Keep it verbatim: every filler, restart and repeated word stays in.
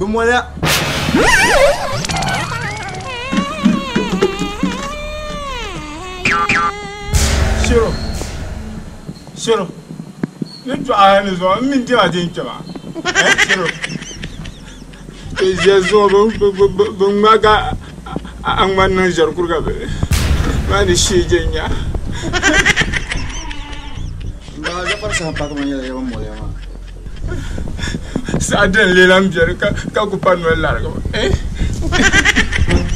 Bumwala. Shiro. Shiro. Nitu ahani zo minti ajincha ba. Eh Shiro. Jezo bumbaga angman nang jar kurga be. Mani shijenya. Ba Jafar sahapa kamanya ya bumwala ma. Sa den lelam jar ka ka ku panwel larga. Eh